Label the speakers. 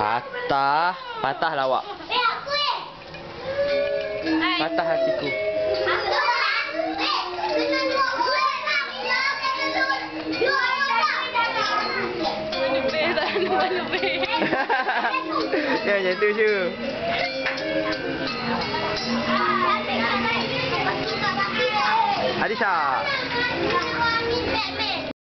Speaker 1: Patah. Patah lawak. Patah hatiku. Ya, macam tu je. Adisha.